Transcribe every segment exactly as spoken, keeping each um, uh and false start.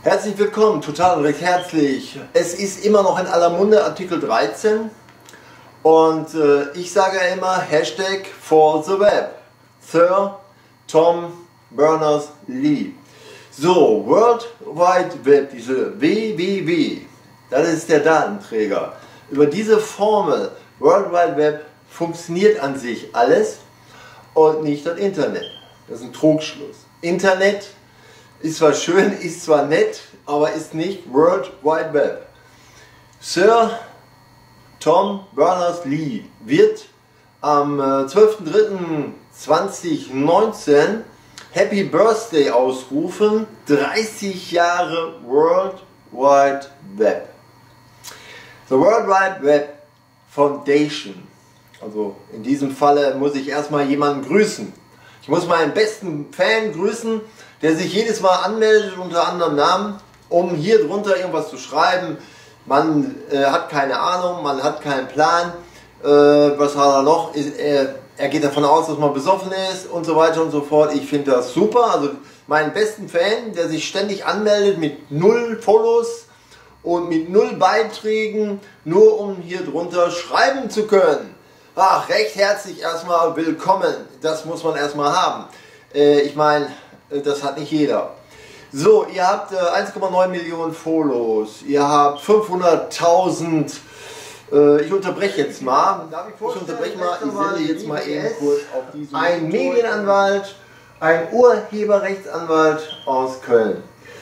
Herzlich willkommen, total und recht herzlich. Es ist immer noch in aller Munde Artikel dreizehn und äh, ich sage ja immer Hashtag for the web. Sir Tom Berners-Lee. So, World Wide Web, diese W W W, das ist der Datenträger. Über diese Formel World Wide Web funktioniert an sich alles und nicht das Internet. Das ist ein Trugschluss. Internet ist zwar schön, ist zwar nett, aber ist nicht World Wide Web. Sir Tom Berners-Lee wird am zwölften dritten zweitausendneunzehn Happy Birthday ausrufen, dreißig Jahre World Wide Web. The World Wide Web Foundation. Also in diesem Falle muss ich erstmal jemanden grüßen. Ich muss meinen besten Fan grüßen, der sich jedes Mal anmeldet unter anderem Namen, um hier drunter irgendwas zu schreiben. Man äh, hat keine Ahnung, man hat keinen Plan. Äh, was hat er noch? Ist, äh, er geht davon aus, dass man besoffen ist und so weiter und so fort. Ich finde das super. Also meinen besten Fan, der sich ständig anmeldet mit null Follows und mit null Beiträgen, nur um hier drunter schreiben zu können. Ach, recht herzlich erstmal willkommen. Das muss man erstmal haben. Äh, ich meine, das hat nicht jeder. So, ihr habt äh, eins Komma neun Millionen Follows, ihr habt fünfhunderttausend, äh, ich unterbreche jetzt mal, ich unterbreche mal, ich sende jetzt mal eben kurz auf diesen ein Medienanwalt, ein Urheberrechtsanwalt aus Köln.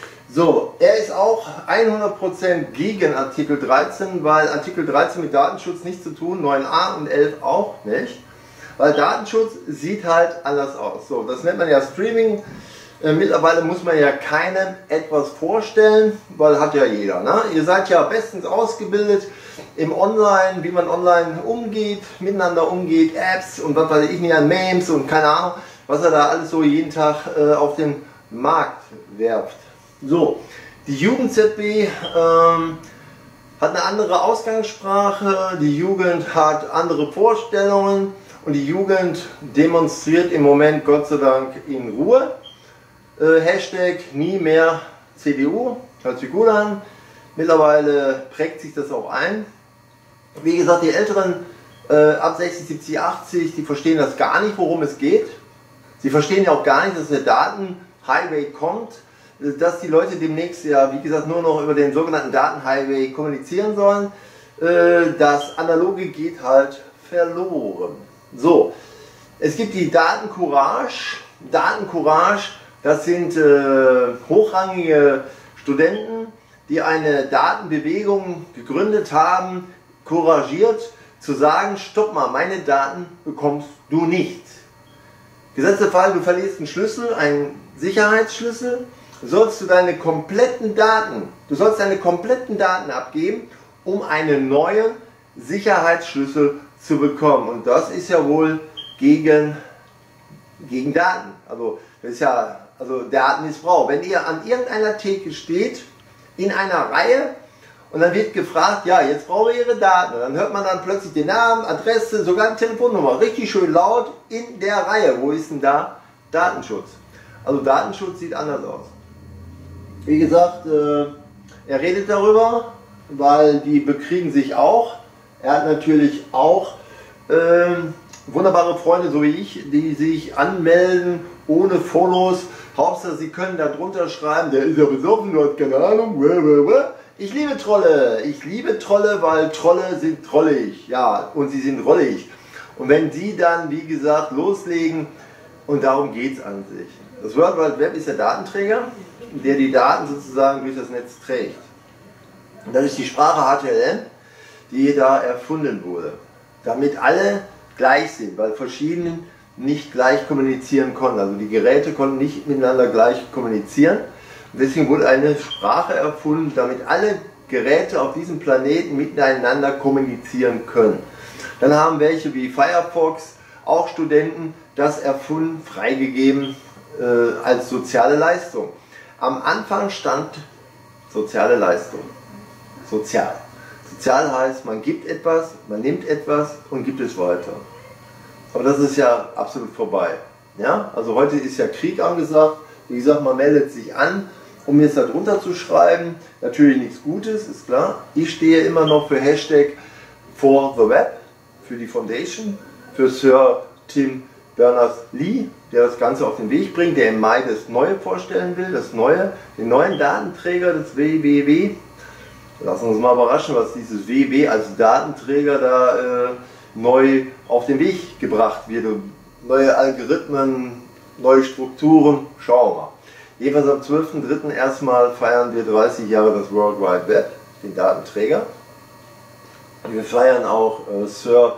So, er ist auch hundert Prozent gegen Artikel dreizehn, weil Artikel dreizehn mit Datenschutz nichts zu tun, neun a und elf auch nicht. Weil Datenschutz sieht halt anders aus. So, das nennt man ja Streaming. Äh, mittlerweile muss man ja keinem etwas vorstellen, weil hat ja jeder. Ne? Ihr seid ja bestens ausgebildet im Online, wie man online umgeht, miteinander umgeht, Apps und was weiß ich nicht an Memes und keine Ahnung, was er da alles so jeden Tag äh, auf den Markt werft. So, die Jugend Z B ähm, hat eine andere Ausgangssprache, die Jugend hat andere Vorstellungen. Und die Jugend demonstriert im Moment Gott sei Dank in Ruhe. Äh, Hashtag nie mehr C D U, hört sich gut an. Mittlerweile prägt sich das auch ein. Wie gesagt, die Älteren äh, ab sechzig, siebzig, achtzig, die verstehen das gar nicht, worum es geht. Sie verstehen ja auch gar nicht, dass der Datenhighway kommt, dass die Leute demnächst ja, wie gesagt, nur noch über den sogenannten Datenhighway kommunizieren sollen. Äh, das Analoge geht halt verloren. So, es gibt die Datencourage. Datencourage, das sind äh, hochrangige Studenten, die eine Datenbewegung gegründet haben, couragiert zu sagen, stopp mal, meine Daten bekommst du nicht. Gesetzter Fall, du verlierst einen Schlüssel, einen Sicherheitsschlüssel, sollst du deine kompletten Daten, du sollst deine kompletten Daten abgeben, um einen neuen Sicherheitsschlüssel zu bekommen. Und das ist ja wohl gegen, gegen Daten. Also das ist ja also Datenmissbrauch. Wenn ihr an irgendeiner Theke steht, in einer Reihe, und dann wird gefragt, ja, jetzt brauche ich Ihre Daten. Und dann hört man dann plötzlich den Namen, Adresse, sogar eine Telefonnummer, richtig schön laut in der Reihe. Wo ist denn da Datenschutz? Also Datenschutz sieht anders aus. Wie gesagt, äh, er redet darüber, weil die bekriegen sich auch. Er hat natürlich auch äh, wunderbare Freunde, so wie ich, die sich anmelden ohne Follows. Hauptsache, sie können da drunter schreiben, der ist ja besoffen, du hast keine Ahnung. Ich liebe Trolle. Ich liebe Trolle, weil Trolle sind trollig. Ja, und sie sind rollig. Und wenn die dann, wie gesagt, loslegen, und darum geht es an sich. Das World Wide Web ist der Datenträger, der die Daten sozusagen durch das Netz trägt. Und das ist die Sprache H T M L, die da erfunden wurde, damit alle gleich sind, weil verschiedene nicht gleich kommunizieren konnten. Also die Geräte konnten nicht miteinander gleich kommunizieren. Und deswegen wurde eine Sprache erfunden, damit alle Geräte auf diesem Planeten miteinander kommunizieren können. Dann haben welche wie Firefox, auch Studenten, das erfunden, freigegeben äh, als soziale Leistung. Am Anfang stand soziale Leistung. Sozial. Sozial heißt, man gibt etwas, man nimmt etwas und gibt es weiter. Aber das ist ja absolut vorbei. Ja? Also heute ist ja Krieg angesagt. Wie gesagt, man meldet sich an um jetzt darunter zu schreiben, natürlich nichts Gutes, ist klar. Ich stehe immer noch für Hashtag for the Web, für die Foundation, für Sir Tim Berners-Lee, der das Ganze auf den Weg bringt, der im Mai das Neue vorstellen will, das Neue, den neuen Datenträger des W W W. Lassen wir uns mal überraschen, was dieses W W W als Datenträger da äh, neu auf den Weg gebracht wird. Neue Algorithmen, neue Strukturen, schauen wir mal. Jedenfalls am zwölften dritten erstmal feiern wir dreißig Jahre das World Wide Web, den Datenträger. Wir feiern auch äh, Sir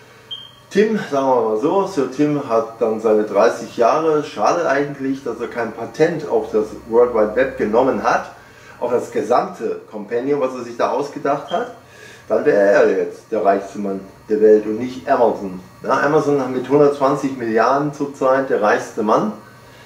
Tim, sagen wir mal so, Sir Tim hat dann seine dreißig Jahre, schade eigentlich, dass er kein Patent auf das World Wide Web genommen hat, auf das gesamte Compendium, was er sich da ausgedacht hat, dann wäre er jetzt der reichste Mann der Welt und nicht Amazon. Ja, Amazon hat mit hundertzwanzig Milliarden zurzeit der reichste Mann.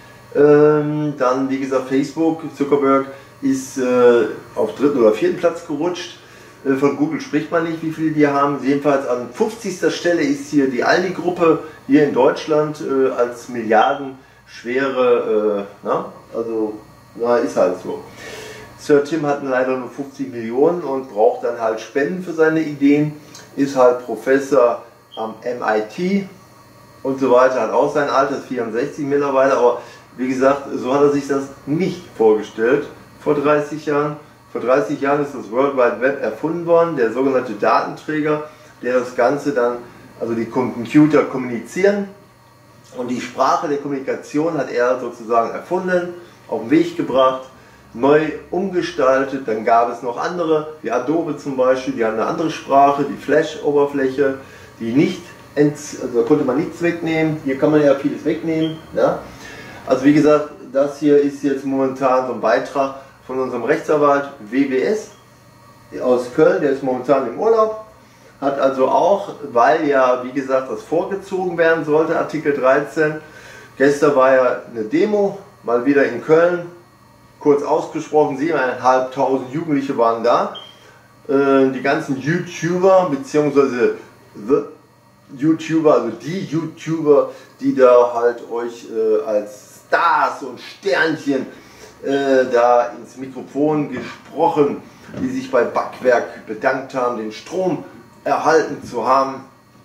Ähm, dann, wie gesagt, Facebook, Zuckerberg ist äh, auf dritten oder vierten Platz gerutscht. Von Google spricht man nicht, wie viele die haben. Jedenfalls an fünfzigster Stelle ist hier die Aldi-Gruppe hier in Deutschland äh, als milliardenschwere, äh, na, also na, ist halt so. Sir Tim hat leider nur fünfzig Millionen und braucht dann halt Spenden für seine Ideen, ist halt Professor am M I T und so weiter, hat auch sein Alter, ist vierundsechzig mittlerweile, aber wie gesagt, so hat er sich das nicht vorgestellt vor dreißig Jahren. Vor dreißig Jahren ist das World Wide Web erfunden worden, der sogenannte Datenträger, der das Ganze dann, also die Computer kommunizieren und die Sprache der Kommunikation hat er sozusagen erfunden, auf den Weg gebracht, neu umgestaltet. Dann gab es noch andere, wie Adobe zum Beispiel, die haben eine andere Sprache, die Flash-Oberfläche, die nicht, also da konnte man nichts wegnehmen, hier kann man ja vieles wegnehmen. Ja? Also wie gesagt, das hier ist jetzt momentan so ein Beitrag von unserem Rechtsanwalt W W S aus Köln, der ist momentan im Urlaub, hat also auch, weil ja wie gesagt das vorgezogen werden sollte, Artikel dreizehn, gestern war ja eine Demo, mal wieder in Köln, kurz ausgesprochen, siebeneinhalbtausend Jugendliche waren da, äh, die ganzen YouTuber bzw. The YouTuber, also die YouTuber, die da halt euch äh, als Stars und Sternchen Äh, da ins Mikrofon gesprochen, die sich bei Backwerk bedankt haben, den Strom erhalten zu haben.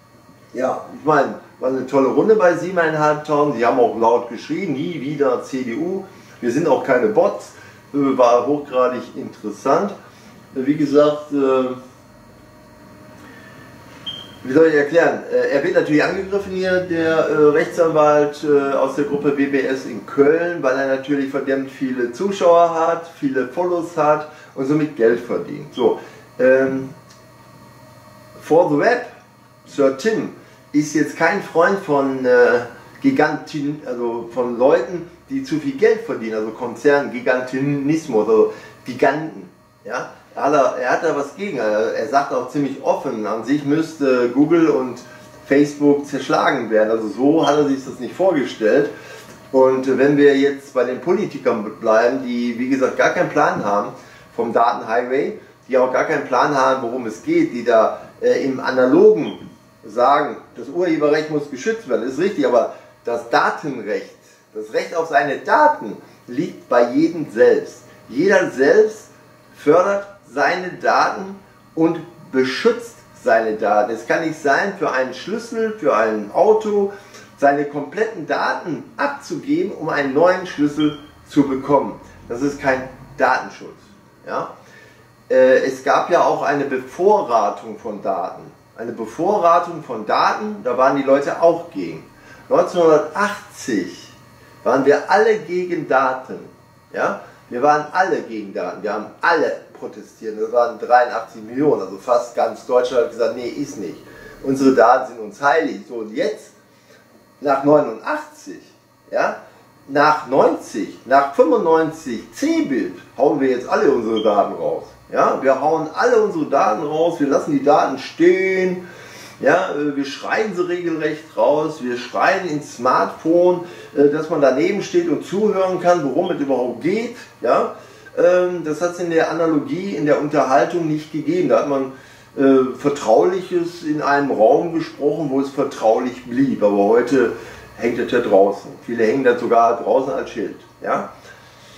Ja, ich meine, war eine tolle Runde bei siebeneinhalbtausend, sie haben auch laut geschrien, nie wieder C D U, wir sind auch keine Bots, äh, war hochgradig interessant. Äh, wie gesagt, äh, wie soll ich erklären? Er wird natürlich angegriffen hier, der äh, Rechtsanwalt äh, aus der Gruppe W W S in Köln, weil er natürlich verdammt viele Zuschauer hat, viele Follows hat und somit Geld verdient. So, ähm, For the Web, Sir Tim, ist jetzt kein Freund von äh, Giganten, also von Leuten, die zu viel Geld verdienen, also Konzern-Gigantinismus, also Giganten, ja. Er hat da was gegen, er sagt auch ziemlich offen, an sich müsste Google und Facebook zerschlagen werden, also so hat er sich das nicht vorgestellt. Und wenn wir jetzt bei den Politikern bleiben, die wie gesagt gar keinen Plan haben vom Datenhighway, die auch gar keinen Plan haben, worum es geht, die da äh, im Analogen sagen, das Urheberrecht muss geschützt werden, ist richtig, aber das Datenrecht, das Recht auf seine Daten liegt bei jedem selbst. Jeder selbst fördert seine Daten und beschützt seine Daten. Es kann nicht sein, für einen Schlüssel, für ein Auto, seine kompletten Daten abzugeben, um einen neuen Schlüssel zu bekommen. Das ist kein Datenschutz. Ja? Äh, es gab ja auch eine Bevorratung von Daten. Eine Bevorratung von Daten, da waren die Leute auch gegen. neunzehnhundertachtzig waren wir alle gegen Daten. Ja? Wir waren alle gegen Daten, wir haben alle protestiert, das waren dreiundachtzig Millionen, also fast ganz Deutschland hat gesagt, nee, ist nicht. Unsere Daten sind uns heilig. So, und jetzt, nach neunundachtzig, ja, nach neunzig, nach fünfundneunzig C-Bit, hauen wir jetzt alle unsere Daten raus. Ja, wir hauen alle unsere Daten raus, wir lassen die Daten stehen, ja, wir schreien sie regelrecht raus, wir schreien ins Smartphone, dass man daneben steht und zuhören kann, worum es überhaupt geht. Ja. Das hat es in der Analogie, in der Unterhaltung nicht gegeben. Da hat man äh, Vertrauliches in einem Raum gesprochen, wo es vertraulich blieb. Aber heute hängt das ja draußen. Viele hängen das sogar draußen als Schild. Ja?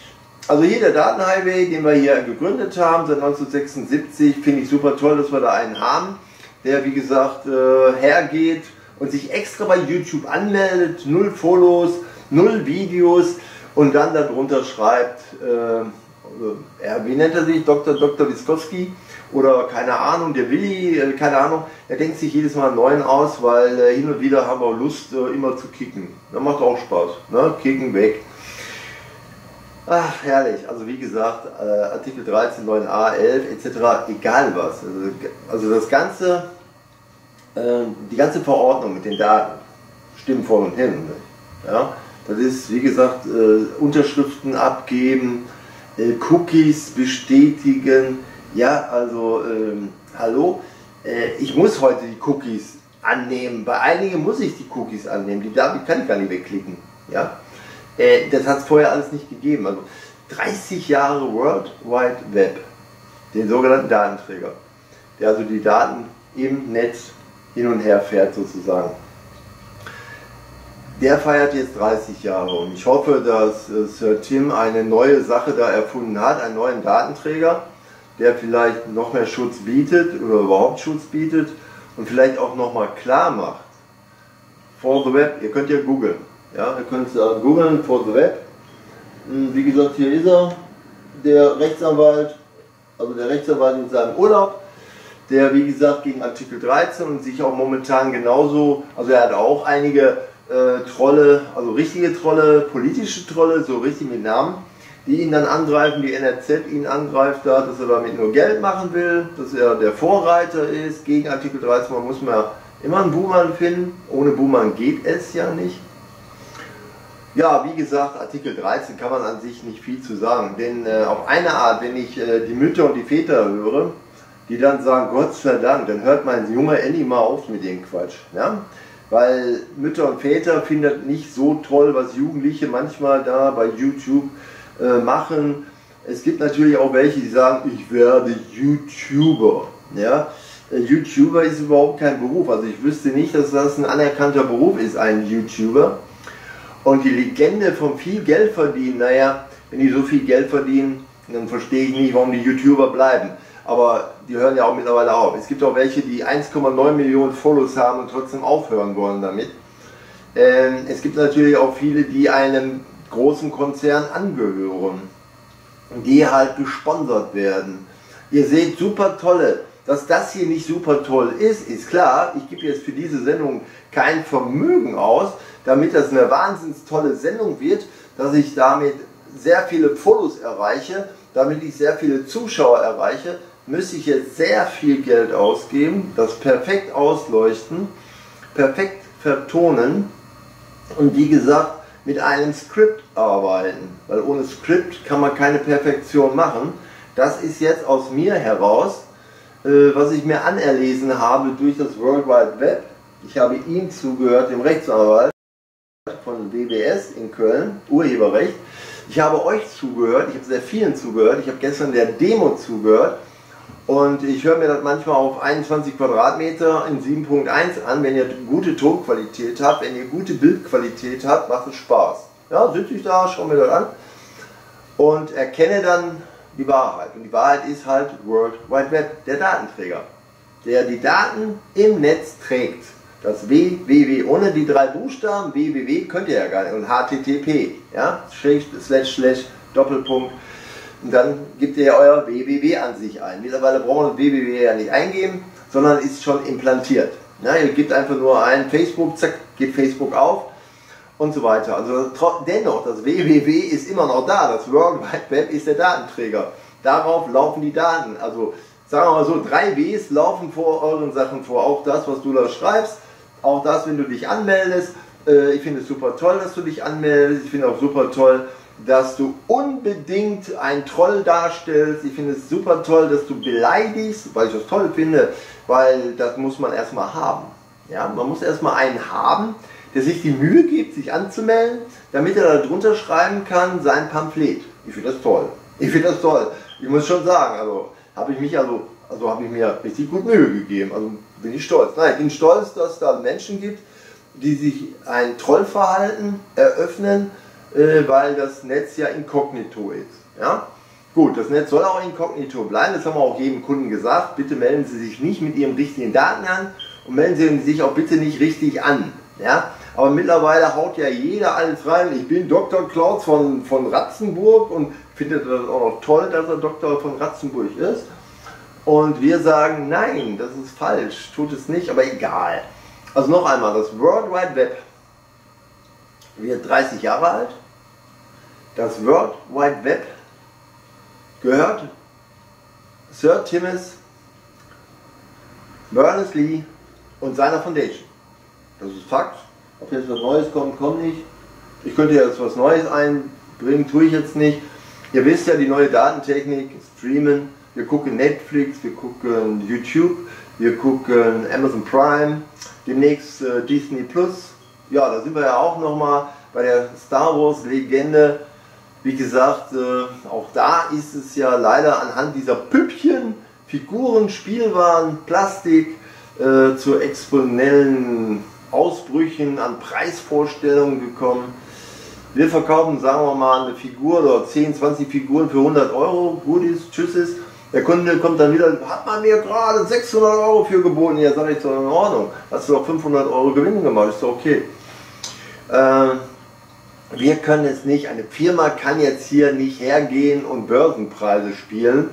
Also hier der Datenhighway, den wir hier gegründet haben, seit neunzehnhundertsechsundsiebzig, finde ich super toll, dass wir da einen haben, der wie gesagt äh, hergeht und sich extra bei YouTube anmeldet, null Follows, null Videos und dann darunter schreibt, äh, ja, wie nennt er sich, Doktor Doktor Wiskowski oder keine Ahnung, der Willi, äh, keine Ahnung, er denkt sich jedes Mal einen neuen aus, weil äh, hin und wieder haben wir Lust äh, immer zu kicken. Das macht auch Spaß, ne? Kicken weg. Ach, herrlich. Also wie gesagt, äh, Artikel dreizehn, neun a, elf et cetera, egal was. Also, also das ganze, äh, die ganze Verordnung mit den Daten stimmt vor und hin. Ja? Das ist, wie gesagt, äh, Unterschriften abgeben, äh, Cookies bestätigen. Ja, also, ähm, hallo, äh, ich muss heute die Cookies annehmen. Bei einigen muss ich die Cookies annehmen, die, die kann ich gar nicht wegklicken. Ja? Äh, das hat es vorher alles nicht gegeben. Also dreißig Jahre World Wide Web, den sogenannten Datenträger, der also die Daten im Netz hin und her fährt sozusagen. Der feiert jetzt dreißig Jahre und ich hoffe, dass äh, Sir Tim eine neue Sache da erfunden hat, einen neuen Datenträger, der vielleicht noch mehr Schutz bietet oder überhaupt Schutz bietet und vielleicht auch nochmal klar macht. For the Web, ihr könnt ja googeln. Ja, ihr könnt uh, googeln, For the Web. Wie gesagt, hier ist er, der Rechtsanwalt, also der Rechtsanwalt in seinem Urlaub, der wie gesagt gegen Artikel dreizehn und sich auch momentan genauso, also er hat auch einige äh, Trolle, also richtige Trolle, politische Trolle, so richtig mit Namen, die ihn dann angreifen, die N R Z ihn angreift da, dass er damit nur Geld machen will, dass er der Vorreiter ist gegen Artikel dreizehn, man muss man immer einen Buhmann finden, ohne Buhmann geht es ja nicht. Ja, wie gesagt, Artikel dreizehn kann man an sich nicht viel zu sagen, denn äh, auf eine Art, wenn ich äh, die Mütter und die Väter höre, die dann sagen, Gott sei Dank, dann hört mein Junge endlich mal auf mit dem Quatsch. Ja? Weil Mütter und Väter finden nicht so toll, was Jugendliche manchmal da bei YouTube äh, machen. Es gibt natürlich auch welche, die sagen, ich werde YouTuber. Ja? Äh, YouTuber ist überhaupt kein Beruf, also ich wüsste nicht, dass das ein anerkannter Beruf ist, ein YouTuber. Und die Legende vom viel Geld verdienen, naja, wenn die so viel Geld verdienen, dann verstehe ich nicht, warum die YouTuber bleiben. Aber die hören ja auch mittlerweile auf. Es gibt auch welche, die eins Komma neun Millionen Follows haben und trotzdem aufhören wollen damit. Ähm, es gibt natürlich auch viele, die einem großen Konzern angehören, die halt gesponsert werden. Ihr seht, super tolle. Dass das hier nicht super toll ist, ist klar. Ich gebe jetzt für diese Sendung kein Vermögen aus, damit das eine wahnsinnig tolle Sendung wird, dass ich damit sehr viele Follows erreiche, damit ich sehr viele Zuschauer erreiche, müsste ich jetzt sehr viel Geld ausgeben, das perfekt ausleuchten, perfekt vertonen und wie gesagt mit einem Skript arbeiten, weil ohne Skript kann man keine Perfektion machen. Das ist jetzt aus mir heraus, was ich mir anerlesen habe durch das World Wide Web. Ich habe ihm zugehört, dem Rechtsanwalt von W W S in Köln, Urheberrecht. Ich habe euch zugehört, ich habe sehr vielen zugehört, ich habe gestern der Demo zugehört und ich höre mir das manchmal auf einundzwanzig Quadratmeter in sieben Punkt eins an, wenn ihr gute Tonqualität habt, wenn ihr gute Bildqualität habt, macht es Spaß. Ja, sitze ich da, schaue mir das an und erkenne dann die Wahrheit. Und die Wahrheit ist halt World Wide Web, der Datenträger, der die Daten im Netz trägt. Das W W W, ohne die drei Buchstaben, W W W könnt ihr ja gar nicht, und H T T P, ja, slash, slash, Doppelpunkt, und dann gebt ihr ja euer W W W an sich ein. Mittlerweile brauchen wir das W W W ja nicht eingeben, sondern ist schon implantiert. Ja, ihr gebt einfach nur ein Facebook, zack, geht Facebook auf und so weiter. Also dennoch, das W W W ist immer noch da, das World Wide Web ist der Datenträger. Darauf laufen die Daten, also sagen wir mal so, drei Ws laufen vor euren Sachen vor, auch das, was du da schreibst, auch das, wenn du dich anmeldest. Ich finde es super toll, dass du dich anmeldest. Ich finde auch super toll, dass du unbedingt einen Troll darstellst. Ich finde es super toll, dass du beleidigst, weil ich das toll finde, weil das muss man erstmal haben. Ja, man muss erstmal einen haben, der sich die Mühe gibt, sich anzumelden, damit er da drunter schreiben kann, sein Pamphlet. Ich finde das toll. Ich finde das toll. Ich muss schon sagen, also habe ich mich also, also habe ich mir richtig gut Mühe gegeben. Also bin ich stolz. Nein, ich bin stolz, dass es da Menschen gibt, die sich ein Trollverhalten eröffnen, äh, weil das Netz ja inkognito ist. Ja? Gut, das Netz soll auch inkognito bleiben, das haben wir auch jedem Kunden gesagt. Bitte melden Sie sich nicht mit Ihren richtigen Daten an und melden Sie sich auch bitte nicht richtig an. Ja? Aber mittlerweile haut ja jeder alles rein. Ich bin Doktor Klaus von, von Ratzenburg und findet das auch noch toll, dass er Doktor von Ratzenburg ist. Und wir sagen, nein, das ist falsch, tut es nicht, aber egal. Also noch einmal, das World Wide Web wird dreißig Jahre alt. Das World Wide Web gehört Sir Timothy Berners-Lee und seiner Foundation. Das ist Fakt. Ob jetzt was Neues kommt, kommt nicht. Ich könnte jetzt was Neues einbringen, tue ich jetzt nicht. Ihr wisst ja, die neue Datentechnik, Streamen. Wir gucken Netflix, wir gucken YouTube, wir gucken Amazon Prime, demnächst äh, Disney Plus. Ja, da sind wir ja auch nochmal bei der Star Wars Legende. Wie gesagt, äh, auch da ist es ja leider anhand dieser Püppchen, Figuren, Spielwaren, Plastik äh, zu exponentiellen Ausbrüchen an Preisvorstellungen gekommen. Wir verkaufen, sagen wir mal, eine Figur oder zehn, zwanzig Figuren für hundert Euro, gut ist, tschüss ist. Der Kunde kommt dann wieder, hat man mir gerade sechshundert Euro für geboten. Ja, sage ich, so in Ordnung. Hast du doch fünfhundert Euro Gewinn gemacht, ist doch okay. Äh, wir können es nicht, eine Firma kann jetzt hier nicht hergehen und Börsenpreise spielen.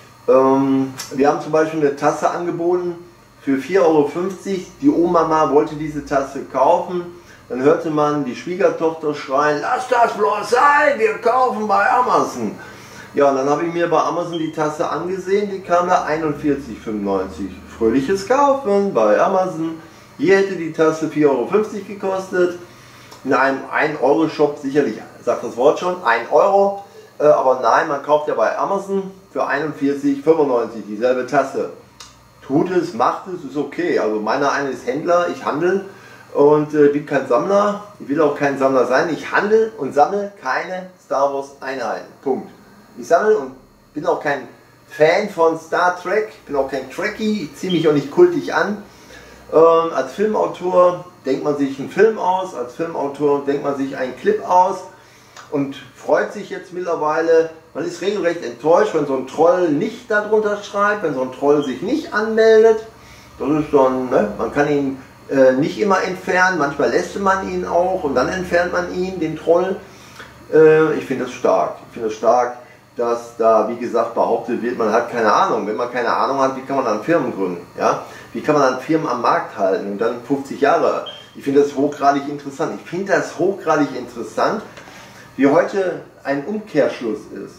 Ähm, wir haben zum Beispiel eine Tasse angeboten für vier Euro fünfzig. Die Oma wollte diese Tasse kaufen. Dann hörte man die Schwiegertochter schreien, lass das bloß sein, wir kaufen bei Amazon. Ja, und dann habe ich mir bei Amazon die Tasse angesehen, die kam da einundvierzig fünfundneunzig. Fröhliches Kaufen bei Amazon. Hier hätte die Tasse vier Euro fünfzig gekostet. In einem ein Euro Shop sicherlich, sagt das Wort schon, ein Euro. Äh, aber nein, man kauft ja bei Amazon für einundvierzig fünfundneunzig dieselbe Tasse. Tut es, macht es, ist okay. Also meiner eine ist Händler, ich handle und äh, bin kein Sammler. Ich will auch kein Sammler sein. Ich handle und sammle keine Star Wars Einheiten. Punkt. Ich sammle und bin auch kein Fan von Star Trek, bin auch kein Trekkie, ich ziehe mich auch nicht kultig an. Ähm, als Filmautor denkt man sich einen Film aus, als Filmautor denkt man sich einen Clip aus und freut sich jetzt mittlerweile. Man ist regelrecht enttäuscht, wenn so ein Troll nicht darunter schreibt, wenn so ein Troll sich nicht anmeldet. Das ist dann, ne? Man kann ihn äh, nicht immer entfernen, manchmal lässt man ihn auch und dann entfernt man ihn, den Troll. Äh, ich finde das stark, ich finde das stark, dass da, wie gesagt, behauptet wird, man hat keine Ahnung. Wenn man keine Ahnung hat, wie kann man dann Firmen gründen? Ja? Wie kann man dann Firmen am Markt halten und dann fünfzig Jahre? Ich finde das hochgradig interessant. Ich finde das hochgradig interessant, wie heute ein Umkehrschluss ist.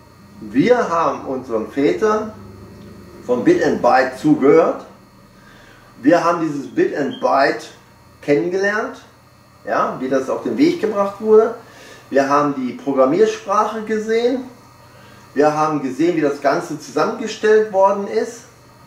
Wir haben unseren Vätern von Bit and Byte zugehört. Wir haben dieses Bit and Byte kennengelernt, ja, wie das auf den Weg gebracht wurde. Wir haben die Programmiersprache gesehen. Wir haben gesehen, wie das Ganze zusammengestellt worden ist.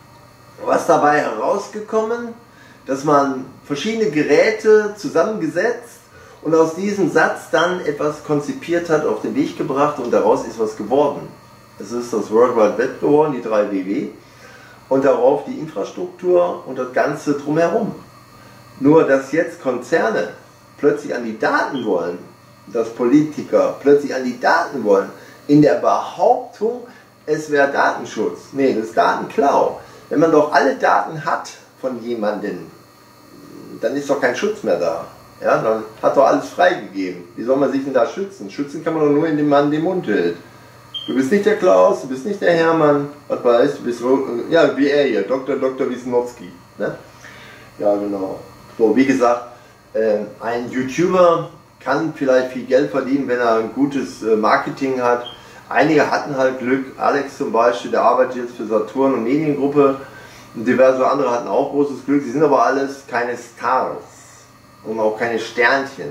Was dabei herausgekommen, dass man verschiedene Geräte zusammengesetzt und aus diesem Satz dann etwas konzipiert hat, auf den Weg gebracht und daraus ist was geworden. Es ist das World Wide Web geworden, die drei W W und darauf die Infrastruktur und das Ganze drumherum. Nur, dass jetzt Konzerne plötzlich an die Daten wollen, dass Politiker plötzlich an die Daten wollen, in der Behauptung, es wäre Datenschutz. Nee, das ist Datenklau. Wenn man doch alle Daten hat von jemandem, dann ist doch kein Schutz mehr da. Ja, dann hat doch alles freigegeben. Wie soll man sich denn da schützen? Schützen kann man doch nur, indem man den Mund hält. Du bist nicht der Klaus, du bist nicht der Hermann, was weißt du, bist ja wie er hier, Doktor Doktor Wisnowski. Ne? Ja, genau. So, wie gesagt, äh, ein YouTuber kann vielleicht viel Geld verdienen, wenn er ein gutes Marketing hat. Einige hatten halt Glück. Alex zum Beispiel, der arbeitet jetzt für Saturn und Mediengruppe. Und diverse andere hatten auch großes Glück. Sie sind aber alles keine Stars und auch keine Sternchen.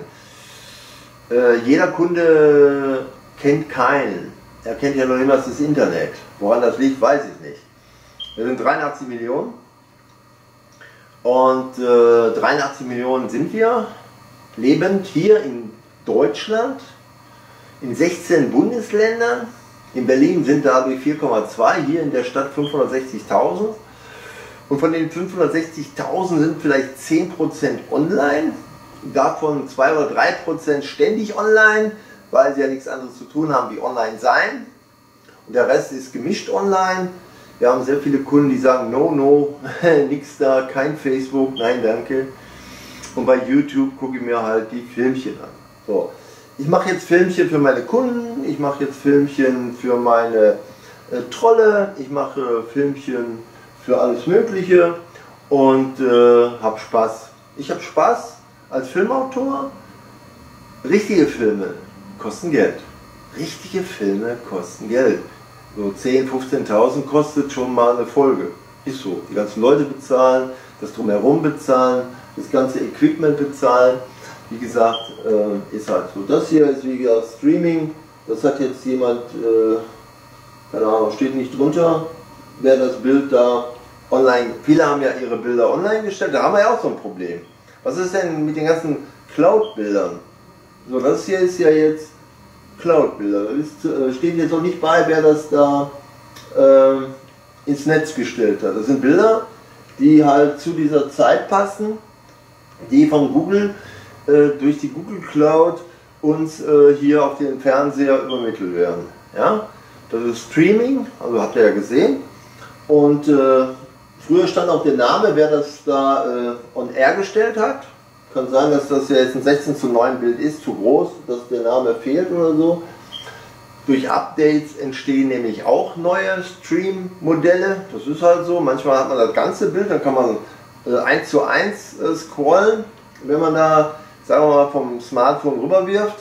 Äh, jeder Kunde kennt keinen. Er kennt ja noch immer das Internet. Woran das liegt, weiß ich nicht. Wir sind dreiundachtzig Millionen. Und äh, dreiundachtzig Millionen sind wir. Lebend hier in Deutschland, in sechzehn Bundesländern. In Berlin sind dadurch vier Komma zwei, hier in der Stadt fünfhundertsechzigtausend. Und von den fünfhundertsechzigtausend sind vielleicht zehn Prozent online, davon zwei oder drei Prozent ständig online, weil sie ja nichts anderes zu tun haben wie online sein. Der Rest ist gemischt online. Wir haben sehr viele Kunden, die sagen, no, no, nix da, kein Facebook, nein, danke. Und bei YouTube gucke ich mir halt die Filmchen an. So. Ich mache jetzt Filmchen für meine Kunden, ich mache jetzt Filmchen für meine äh, Trolle, ich mache Filmchen für alles Mögliche und äh, habe Spaß. Ich habe Spaß als Filmautor. Richtige Filme kosten Geld. Richtige Filme kosten Geld. So zehntausend, fünfzehntausend kostet schon mal eine Folge. Ist so. Die ganzen Leute bezahlen, das Drumherum bezahlen, das ganze Equipment bezahlen. Wie gesagt, äh, ist halt so. Das hier ist wie gesagt Streaming. Das hat jetzt jemand, äh, keine Ahnung, steht nicht drunter, wer das Bild da online. Viele haben ja ihre Bilder online gestellt. Da haben wir ja auch so ein Problem. Was ist denn mit den ganzen Cloud-Bildern? So, das hier ist ja jetzt Cloud-Bilder. Da steht jetzt auch nicht bei, wer das da äh, ins Netz gestellt hat. Das sind Bilder, die halt zu dieser Zeit passen, die von Google äh, durch die Google Cloud uns äh, hier auf den Fernseher übermittelt werden. Ja? Das ist Streaming, also habt ihr ja gesehen. Und äh, früher stand auch der Name, wer das da äh, on air gestellt hat. Kann sein, dass das ja jetzt ein sechzehn zu neun Bild ist, zu groß, dass der Name fehlt oder so. Durch Updates entstehen nämlich auch neue Stream-Modelle. Das ist halt so. Manchmal hat man das ganze Bild, dann kann man äh, eins zu eins äh, scrollen. Wenn man da, sagen wir mal, vom Smartphone rüberwirft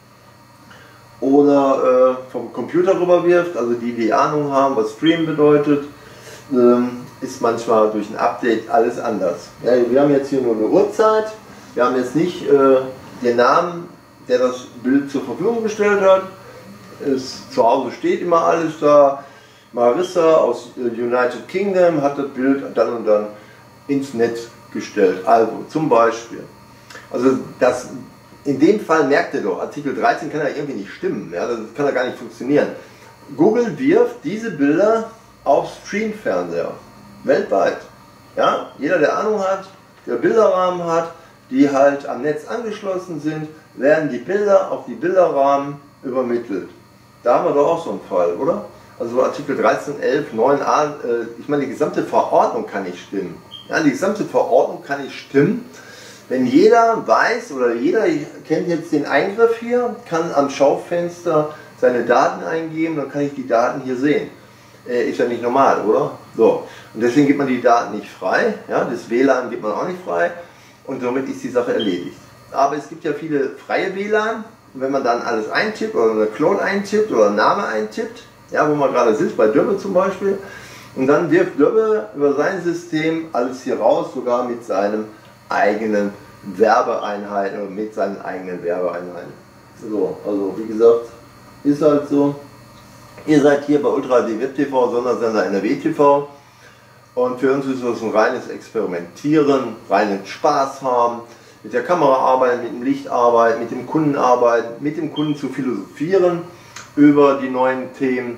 oder äh, vom Computer rüberwirft, also die, die Ahnung haben, was Stream bedeutet, ähm, ist manchmal durch ein Update alles anders. Ja, wir haben jetzt hier nur eine Uhrzeit. Wir haben jetzt nicht äh, den Namen, der das Bild zur Verfügung gestellt hat. Es, zu Hause steht immer alles da. Marissa aus äh, United Kingdom hat das Bild dann und dann ins Netz gestellt. Also zum Beispiel. Also das, in dem Fall merkt ihr doch, Artikel dreizehn kann ja irgendwie nicht stimmen. Ja, das kann ja gar nicht funktionieren. Google wirft diese Bilder auf Streamfernseher. Weltweit. Ja, jeder, der Ahnung hat, der Bilderrahmen hat, die halt am Netz angeschlossen sind, werden die Bilder auf die Bilderrahmen übermittelt. Da haben wir doch auch so einen Fall, oder? Also Artikel dreizehn, elf, neun a, äh, ich meine, die gesamte Verordnung kann nicht stimmen. Ja, die gesamte Verordnung kann nicht stimmen, wenn jeder weiß oder jeder kennt jetzt den Eingriff hier, kann am Schaufenster seine Daten eingeben, dann kann ich die Daten hier sehen. Äh, ist ja nicht normal, oder? So. Und deswegen gibt man die Daten nicht frei, ja, das W L A N gibt man auch nicht frei. Und somit ist die Sache erledigt. Aber es gibt ja viele freie W L A N. Und wenn man dann alles eintippt oder eine Clone eintippt oder einen Namen eintippt, ja, wo man gerade sitzt, bei Döbbe zum Beispiel, und dann wirft Döbbe über sein System alles hier raus, sogar mit seinem eigenen Werbeeinheiten oder mit seinen eigenen Werbeeinheiten. So, also wie gesagt, ist halt so. Ihr seid hier bei Ultra H D Web T V, Sondersender N R W T V. Und für uns ist das ein reines Experimentieren, reinen Spaß haben, mit der Kamera arbeiten, mit dem Licht arbeiten, mit dem Kunden arbeiten, mit dem Kunden zu philosophieren über die neuen Themen.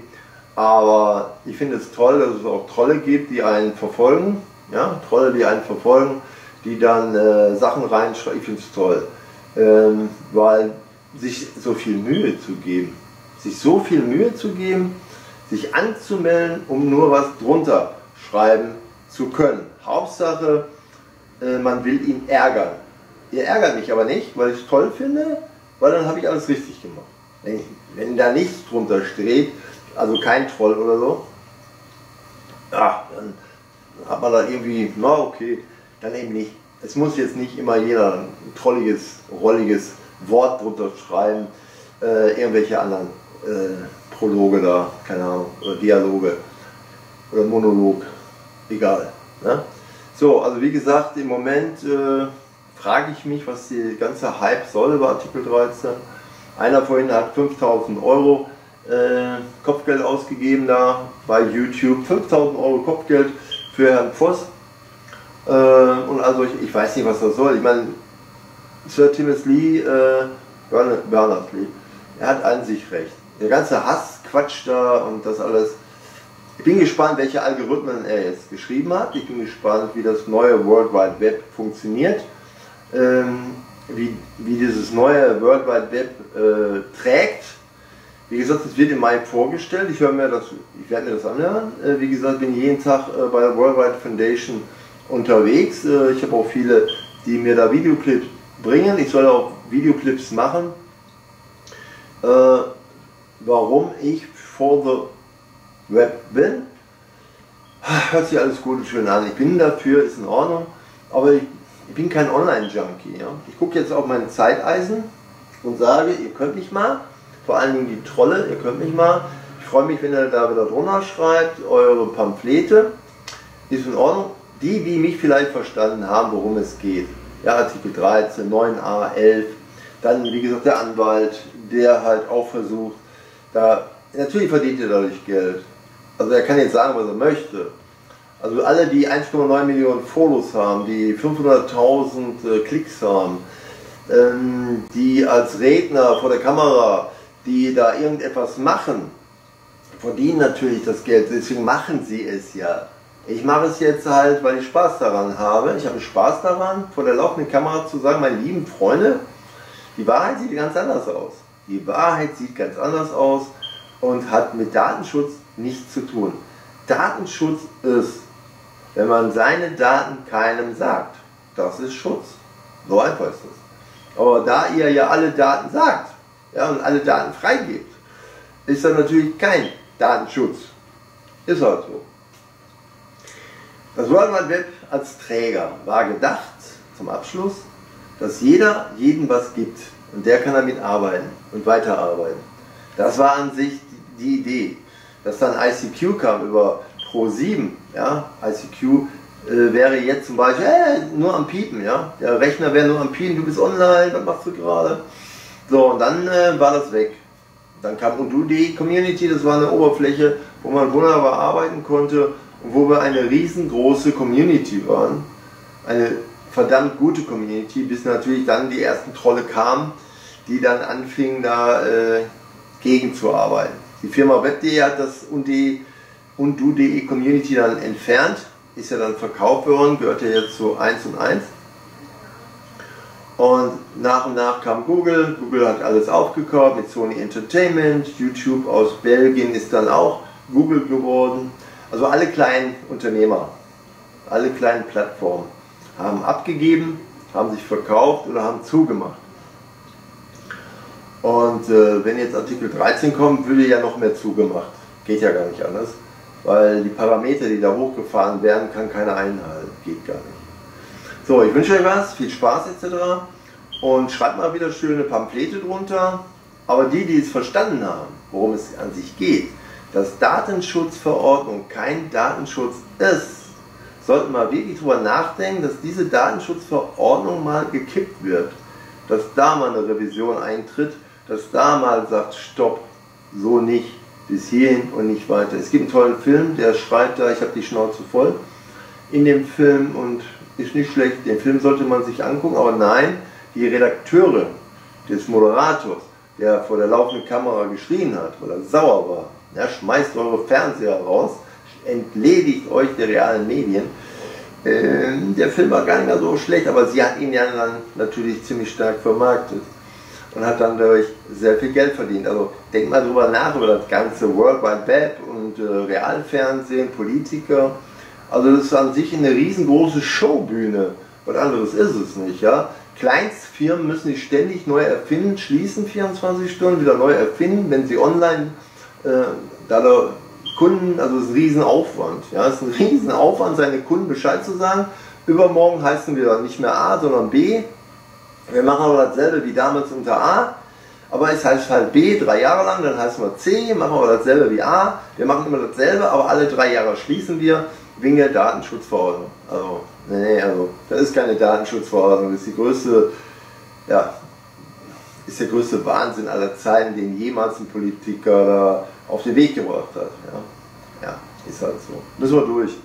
Aber ich finde es toll, dass es auch Trolle gibt, die einen verfolgen, ja, Trolle, die einen verfolgen, die dann äh, Sachen reinschreiben. Ich finde es toll, ähm, weil sich so viel Mühe zu geben, sich so viel Mühe zu geben, sich anzumelden, um nur was drunter schreiben zu können. Hauptsache, äh, man will ihn ärgern. Ihr ärgert mich aber nicht, weil ich es toll finde, weil dann habe ich alles richtig gemacht. Wenn, wenn da nichts drunter steht, also kein Troll oder so, ja, dann hat man da irgendwie, na okay, dann eben nicht. Es muss jetzt nicht immer jeder ein trolliges, rolliges Wort drunter schreiben, äh, irgendwelche anderen äh, Prologe da, keine Ahnung, oder Dialoge oder Monolog. Egal. Ne? So, also wie gesagt, im Moment äh, frage ich mich, was die ganze Hype soll über Artikel dreizehn. Einer vorhin hat fünftausend Euro äh, Kopfgeld ausgegeben da bei YouTube. fünftausend Euro Kopfgeld für Herrn Voss. Äh, und also ich, ich weiß nicht, was das soll. Ich meine, Sir Timothy äh, Berners-Lee, er hat an sich recht. Der ganze Hass, Quatsch da und das alles. Ich bin gespannt, welche Algorithmen er jetzt geschrieben hat. Ich bin gespannt, wie das neue World Wide Web funktioniert. Ähm, wie, wie dieses neue World Wide Web äh, trägt. Wie gesagt, es wird im Mai vorgestellt. Ich, höre mir das, ich werde mir das anhören. Äh, wie gesagt, bin jeden Tag äh, bei der Worldwide Foundation unterwegs. Äh, ich habe auch viele, die mir da Videoclips bringen. Ich soll auch Videoclips machen. Äh, warum ich for the Web bin. Hört sich alles gut und schön an. Ich bin dafür, ist in Ordnung. Aber ich, ich bin kein Online-Junkie. Ja? Ich gucke jetzt auf meine Zeiteisen und sage, ihr könnt mich mal. Vor allen Dingen die Trolle, ihr könnt mich mal. Ich freue mich, wenn ihr da wieder drunter schreibt, eure Pamphlete. Ist in Ordnung. Die, die mich vielleicht verstanden haben, worum es geht. Ja, Artikel dreizehn, neun a, elf. Dann, wie gesagt, der Anwalt, der halt auch versucht, da, natürlich verdient er dadurch Geld. Also er kann jetzt sagen, was er möchte. Also alle, die eins Komma neun Millionen Follows haben, die fünfhunderttausend äh, Klicks haben, ähm, die als Redner vor der Kamera, die da irgendetwas machen, verdienen natürlich das Geld, deswegen machen sie es ja. Ich mache es jetzt halt, weil ich Spaß daran habe. Ich habe Spaß daran, vor der laufenden Kamera zu sagen, meine lieben Freunde, die Wahrheit sieht ganz anders aus. Die Wahrheit sieht ganz anders aus und hat mit Datenschutz nichts zu tun. Datenschutz ist, wenn man seine Daten keinem sagt. Das ist Schutz. So einfach ist das. Aber da ihr ja alle Daten sagt, ja, und alle Daten freigibt, ist das natürlich kein Datenschutz. Ist halt so. Das World Wide Web als Träger war gedacht, zum Abschluss, dass jeder jedem was gibt und der kann damit arbeiten und weiterarbeiten. Das war an sich die Idee. Dass dann I C Q kam über Pro sieben, ja, I C Q äh, wäre jetzt zum Beispiel äh, nur am Piepen, ja, der Rechner wäre nur am Piepen, du bist online, was machst du gerade? So, und dann äh, war das weg. Dann kam Undo.de Community, das war eine Oberfläche, wo man wunderbar arbeiten konnte und wo wir eine riesengroße Community waren. Eine verdammt gute Community, bis natürlich dann die ersten Trolle kamen, die dann anfingen da äh, gegenzuarbeiten. Die Firma web punkt de hat das Undo.de Community dann entfernt, ist ja dann verkauft worden, gehört ja jetzt zu eins und eins. Und nach und nach kam Google, Google hat alles aufgekauft mit Sony Entertainment, YouTube aus Belgien ist dann auch Google geworden. Also alle kleinen Unternehmer, alle kleinen Plattformen haben abgegeben, haben sich verkauft oder haben zugemacht. Und äh, wenn jetzt Artikel dreizehn kommt, würde ja noch mehr zugemacht. Geht ja gar nicht anders, weil die Parameter, die da hochgefahren werden, kann keiner einhalten. Geht gar nicht. So, ich wünsche euch was, viel Spaß et cetera. Und schreibt mal wieder schöne Pamphlete drunter. Aber die, die es verstanden haben, worum es an sich geht, dass Datenschutzverordnung kein Datenschutz ist, sollten mal wirklich darüber nachdenken, dass diese Datenschutzverordnung mal gekippt wird. Dass da mal eine Revision eintritt, dass da mal sagt, stopp, so nicht, bis hierhin und nicht weiter. Es gibt einen tollen Film, der schreibt da, ich habe die Schnauze voll in dem Film und ist nicht schlecht, den Film sollte man sich angucken, aber nein, die Redakteure des Moderators, der vor der laufenden Kamera geschrien hat, weil er sauer war, ja, schmeißt eure Fernseher raus, entledigt euch der realen Medien. Ähm, der Film war gar nicht mehr so schlecht, aber sie hat ihn ja dann natürlich ziemlich stark vermarktet und hat dann dadurch sehr viel Geld verdient. Also denkt mal drüber nach, über das ganze World Wide Web und äh, Realfernsehen, Politiker. Also das ist an sich eine riesengroße Showbühne. Was anderes ist es nicht, ja. Kleinstfirmen müssen sich ständig neu erfinden, schließen vierundzwanzig Stunden, wieder neu erfinden, wenn sie online, äh, da der Kunden, also es ist ein Riesenaufwand, ja, es ist ein Riesenaufwand, seine Kunden Bescheid zu sagen. Übermorgen heißen wir nicht mehr A, sondern B. Wir machen aber dasselbe wie damals unter A, aber es heißt halt B drei Jahre lang, dann heißen wir C, machen wir dasselbe wie A. Wir machen immer dasselbe, aber alle drei Jahre schließen wir wegen der Datenschutzverordnung. Also, nee, also, das ist keine Datenschutzverordnung, das ist die größte, ja, ist der größte Wahnsinn aller Zeiten, den jemals ein Politiker da auf den Weg gebracht hat. Ja, ja, ist halt so. Müssen wir durch.